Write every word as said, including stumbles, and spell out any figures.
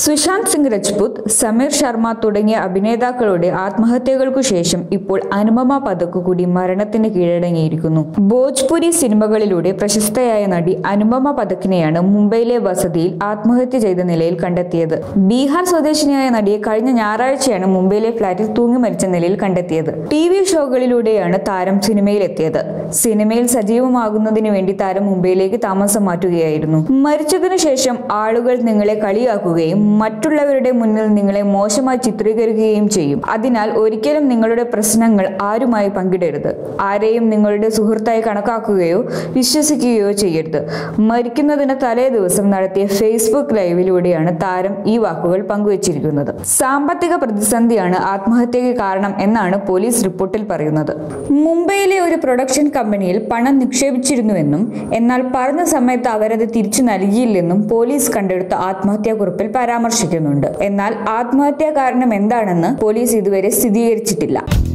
സുശാന്ത് സിംഗ് രജ്പുത്, സമീർ ശർമ്മ തുടങ്ങിയ അഭിനേതാക്കളുടെ ആത്മഹത്യകൾക്കു ശേഷം ഇപ്പോൾ അനുപമ പഥക് കൂടി മരണത്തിന് കീഴടങ്ങിയിരിക്കുന്നു. ഭോജ്പുരി സിനിമകളിലൂടെ പ്രശസ്തയായ നടി അനുപമ പഥക്കിനെയാണ് മുംബൈയിലെ വസതിയിൽ ആത്മഹത്യ ചെയ്ത നിലയിൽ കണ്ടെത്തിയത്. ബീഹാർ സ്വദേശിനിയായ നടിയെ കഴിഞ്ഞ ഞായറാഴ്ചയാണ് മുംബൈയിലെ ഫ്ളാറ്റിൽ തൂങ്ങി മരിച്ച നിലയിൽ കണ്ടെത്തിയത്. ടി വി ഷോകളിലൂടെയാണ് താരം സിനിമയിലെത്തിയത്. സിനിമയിൽ സജീവമാകുന്നതിനു വേണ്ടി താരം മുംബൈയിലേക്ക് താമസം മാറ്റുകയായിരുന്നു. മരിച്ചതിനു ശേഷം ആളുകൾ നിങ്ങളെ കളിയാക്കുകയും മറ്റുള്ളവരുടെ മുന്നിൽ നിങ്ങളെ മോശമായി ചിത്രീകരിക്കുകയും ചെയ്യും. അതിനാൽ ഒരിക്കലും നിങ്ങളുടെ പ്രശ്നങ്ങൾ ആരുമായി പങ്കിടരുത്. ആരെയും നിങ്ങളുടെ സുഹൃത്തായി കണക്കാക്കുകയോ വിശ്വസിക്കുകയോ ചെയ്യരുത്. മരിക്കുന്നതിന് തലേ ദിവസം നടത്തിയ ഫേസ്ബുക്ക് ലൈവിലൂടെയാണ് താരം ഈ വാക്കുകൾ പങ്കുവച്ചിരിക്കുന്നത്. സാമ്പത്തിക പ്രതിസന്ധിയാണ് ആത്മഹത്യയ്ക്ക് കാരണം എന്നാണ് പോലീസ് റിപ്പോർട്ടിൽ പറയുന്നത്. മുംബൈയിലെ ഒരു പ്രൊഡക്ഷൻ കമ്പനിയിൽ പണം നിക്ഷേപിച്ചിരുന്നുവെന്നും എന്നാൽ പറഞ്ഞ സമയത്ത് അവരത് തിരിച്ചു നൽകിയില്ലെന്നും പോലീസ് കണ്ടെടുത്ത ആത്മഹത്യാക്കുറിപ്പിൽ പരാമർശിക്കുന്നുണ്ട്. എന്നാൽ ആത്മഹത്യാ കാരണം എന്താണെന്ന് പോലീസ് ഇതുവരെ സ്ഥിരീകരിച്ചിട്ടില്ല.